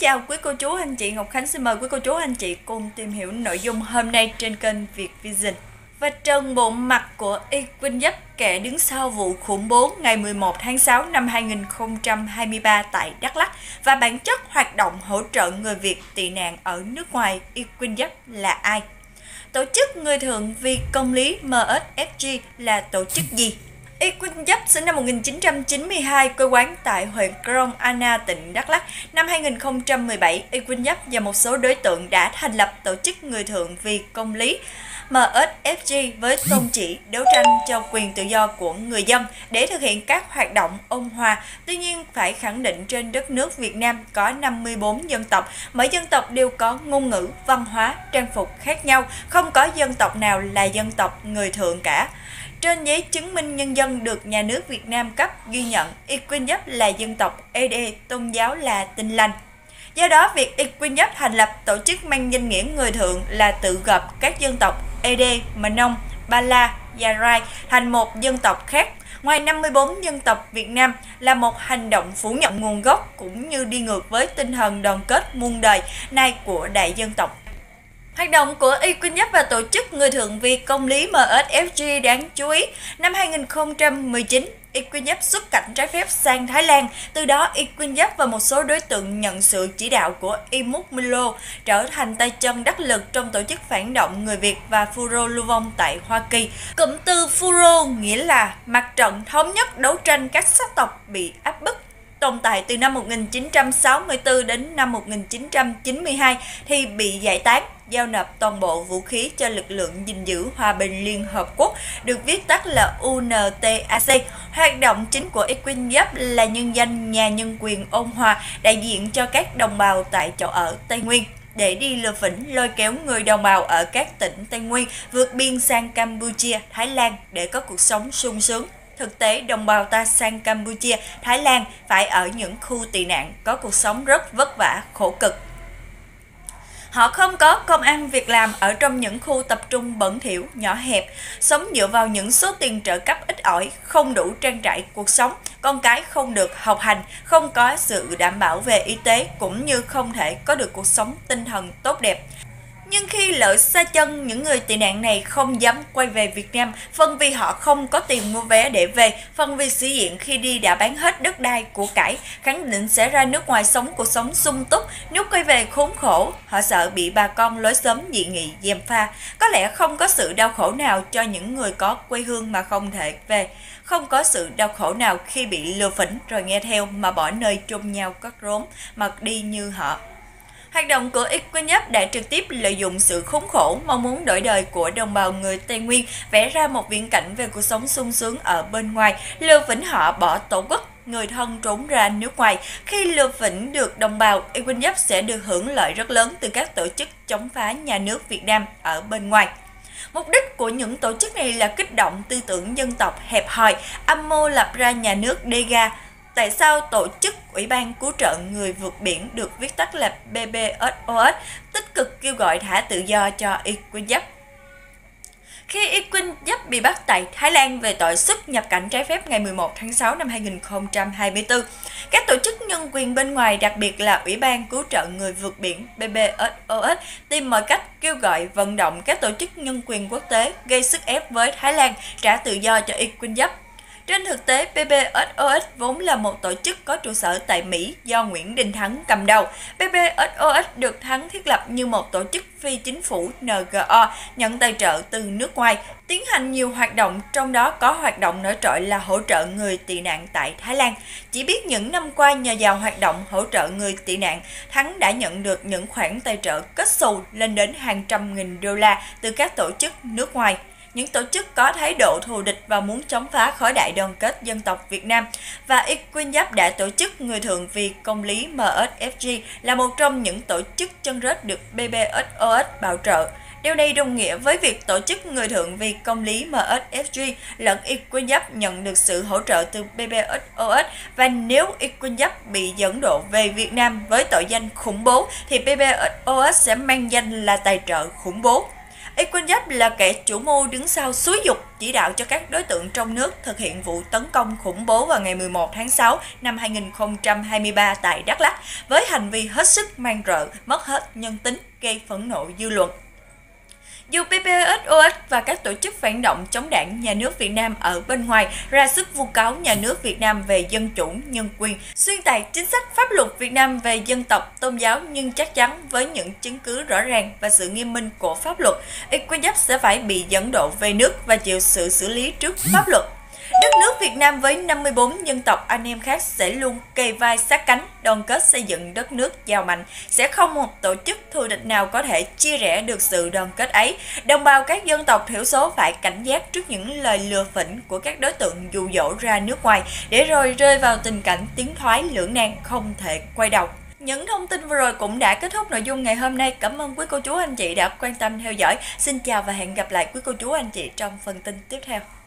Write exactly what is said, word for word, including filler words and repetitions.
chào quý cô chú anh chị, Ngọc Khánh xin mời quý cô chú anh chị cùng tìm hiểu nội dung hôm nay trên kênh Việt Vision. Và trần bộ mặt của Equinyup, kẻ đứng sau vụ khủng bố ngày mười một tháng sáu năm hai nghìn không trăm hai mươi ba tại Đắk Lắk và bản chất hoạt động hỗ trợ người Việt tị nạn ở nước ngoài Equinyup là ai? Tổ chức Người Thượng vì Công lý M S F G là tổ chức gì? Equinyup sinh năm một nghìn chín trăm chín mươi hai, quê quán tại huyện Krông Anna, tỉnh Đắk Lắk. Năm hai nghìn không trăm mười bảy, Equinyup và một số đối tượng đã thành lập tổ chức Người Thượng vì Công lý M S F G với tôn chỉ đấu tranh cho quyền tự do của người dân để thực hiện các hoạt động ôn hòa. Tuy nhiên, phải khẳng định trên đất nước Việt Nam có năm mươi bốn dân tộc, mỗi dân tộc đều có ngôn ngữ, văn hóa, trang phục khác nhau, không có dân tộc nào là dân tộc người Thượng cả. Trên giấy chứng minh nhân dân được nhà nước Việt Nam cấp ghi nhận, Equinyup là dân tộc E D, tôn giáo là Tin Lành. Do đó, việc Equinyup thành lập tổ chức mang danh nghĩa Người Thượng là tự gộp các dân tộc E D, Mờ Nông, Ba La, Gia Rai thành một dân tộc khác. Ngoài năm mươi bốn dân tộc Việt Nam là một hành động phủ nhận nguồn gốc cũng như đi ngược với tinh thần đoàn kết muôn đời nay của đại dân tộc. Hoạt động của Equinyup và tổ chức Người Thượng vì Công lý M S F G đáng chú ý. Năm hai nghìn không trăm mười chín, Equinyup xuất cảnh trái phép sang Thái Lan. Từ đó, Equinyup và một số đối tượng nhận sự chỉ đạo của Imut Milo trở thành tay chân đắc lực trong tổ chức phản động người Việt và Phun-rô lưu vong tại Hoa Kỳ. Cụm từ Phun-rô nghĩa là mặt trận thống nhất đấu tranh các sắc tộc bị áp bức. Tồn tại từ năm một nghìn chín trăm sáu mươi tư đến năm một nghìn chín trăm chín mươi hai thì bị giải tán, giao nộp toàn bộ vũ khí cho lực lượng gìn giữ hòa bình Liên Hợp Quốc, được viết tắt là U N T A C. Hoạt động chính của Equinyup là nhân danh nhà nhân quyền ôn hòa, đại diện cho các đồng bào tại chỗ ở Tây Nguyên, để đi lừa phỉnh lôi kéo người đồng bào ở các tỉnh Tây Nguyên vượt biên sang Campuchia, Thái Lan để có cuộc sống sung sướng. Thực tế, đồng bào ta sang Campuchia, Thái Lan phải ở những khu tị nạn, có cuộc sống rất vất vả, khổ cực. Họ không có công ăn việc làm ở trong những khu tập trung bẩn thỉu, nhỏ hẹp, sống dựa vào những số tiền trợ cấp ít ỏi, không đủ trang trải cuộc sống, con cái không được học hành, không có sự đảm bảo về y tế cũng như không thể có được cuộc sống tinh thần tốt đẹp. Nhưng khi lỡ xa chân, những người tị nạn này không dám quay về Việt Nam, phần vì họ không có tiền mua vé để về, phần vì sĩ diện khi đi đã bán hết đất đai của cải, khẳng định sẽ ra nước ngoài sống cuộc sống sung túc, nếu quay về khốn khổ, họ sợ bị bà con lối xóm dị nghị gièm pha. Có lẽ không có sự đau khổ nào cho những người có quê hương mà không thể về, không có sự đau khổ nào khi bị lừa phỉnh rồi nghe theo mà bỏ nơi chôn nhau cất rốn mà đi như họ. Hoạt động của Equinyup đã trực tiếp lợi dụng sự khốn khổ, mong muốn đổi đời của đồng bào người Tây Nguyên, vẽ ra một viễn cảnh về cuộc sống sung sướng ở bên ngoài, lừa phỉnh họ bỏ tổ quốc, người thân trốn ra nước ngoài. Khi lừa phỉnh được đồng bào, Equinyup sẽ được hưởng lợi rất lớn từ các tổ chức chống phá nhà nước Việt Nam ở bên ngoài. Mục đích của những tổ chức này là kích động tư tưởng dân tộc hẹp hòi, âm mưu lập ra nhà nước Dega. Tại sao tổ chức Ủy ban Cứu trợ Người vượt biển, được viết tắt là B B S O S, tích cực kêu gọi thả tự do cho Equinyup? Khi Equinyup bị bắt tại Thái Lan về tội xuất nhập cảnh trái phép ngày mười một tháng sáu năm hai nghìn không trăm hai mươi tư, các tổ chức nhân quyền bên ngoài, đặc biệt là Ủy ban Cứu trợ Người vượt biển B B S O S, tìm mọi cách kêu gọi vận động các tổ chức nhân quyền quốc tế gây sức ép với Thái Lan trả tự do cho Equinyup. Trên thực tế, B B S O S vốn là một tổ chức có trụ sở tại Mỹ do Nguyễn Đình Thắng cầm đầu. B B S O S được Thắng thiết lập như một tổ chức phi chính phủ N G O nhận tài trợ từ nước ngoài, tiến hành nhiều hoạt động, trong đó có hoạt động nổi trội là hỗ trợ người tị nạn tại Thái Lan. Chỉ biết những năm qua, nhờ vào hoạt động hỗ trợ người tị nạn, Thắng đã nhận được những khoản tài trợ kết xù lên đến hàng trăm nghìn đô la từ các tổ chức nước ngoài. Những tổ chức có thái độ thù địch và muốn chống phá khối đại đoàn kết dân tộc Việt Nam, và Equinyup đã tổ chức Người Thượng vì Công lý M S F G là một trong những tổ chức chân rết được B B S O S bảo trợ. Điều này đồng nghĩa với việc tổ chức Người Thượng vì Công lý M S F G lẫn Equinyup nhận được sự hỗ trợ từ B B S O S, và nếu Equinyup bị dẫn độ về Việt Nam với tội danh khủng bố thì B B S O S sẽ mang danh là tài trợ khủng bố. Equinyup là kẻ chủ mưu đứng sau xúi giục chỉ đạo cho các đối tượng trong nước thực hiện vụ tấn công khủng bố vào ngày mười một tháng sáu năm hai nghìn không trăm hai mươi ba tại Đắk Lắk với hành vi hết sức man rợ, mất hết nhân tính, gây phẫn nộ dư luận. Dù pê pê ét o ét và các tổ chức phản động chống đảng nhà nước Việt Nam ở bên ngoài ra sức vu cáo nhà nước Việt Nam về dân chủ, nhân quyền, xuyên tạc chính sách pháp luật Việt Nam về dân tộc, tôn giáo, nhưng chắc chắn với những chứng cứ rõ ràng và sự nghiêm minh của pháp luật, Equinyup sẽ phải bị dẫn độ về nước và chịu sự xử lý trước pháp luật. Đất nước Việt Nam với năm mươi tư dân tộc anh em khác sẽ luôn kề vai sát cánh, đoàn kết xây dựng đất nước giàu mạnh. Sẽ không một tổ chức thù địch nào có thể chia rẽ được sự đoàn kết ấy. Đồng bào các dân tộc thiểu số phải cảnh giác trước những lời lừa phỉnh của các đối tượng dụ dỗ ra nước ngoài, để rồi rơi vào tình cảnh tiến thoái lưỡng nan không thể quay đầu. Những thông tin vừa rồi cũng đã kết thúc nội dung ngày hôm nay. Cảm ơn quý cô chú anh chị đã quan tâm theo dõi. Xin chào và hẹn gặp lại quý cô chú anh chị trong phần tin tiếp theo.